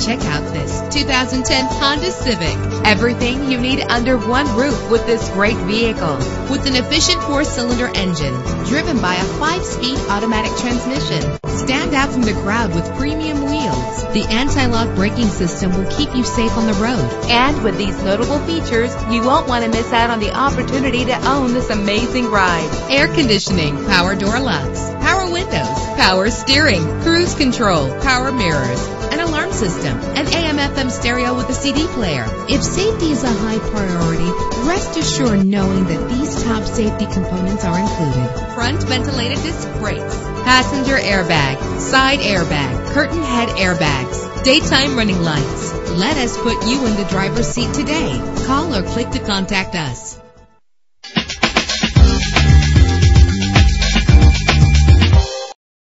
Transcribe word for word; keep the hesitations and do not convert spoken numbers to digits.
Check out this two thousand ten Honda Civic. Everything you need under one roof with this great vehicle. With an efficient four-cylinder engine driven by a five-speed automatic transmission. Stand out from the crowd with premium wheels. The anti-lock braking system will keep you safe on the road. And with these notable features, you won't want to miss out on the opportunity to own this amazing ride. Air conditioning, power door locks, power windows, power steering, cruise control, power mirrors, an alarm system, an A M F M stereo with a C D player. If safety is a high priority, rest assured knowing that these top safety components are included. Front ventilated disc brakes, passenger airbag, side airbag, curtain head airbags, daytime running lights. Let us put you in the driver's seat today. Call or click to contact us.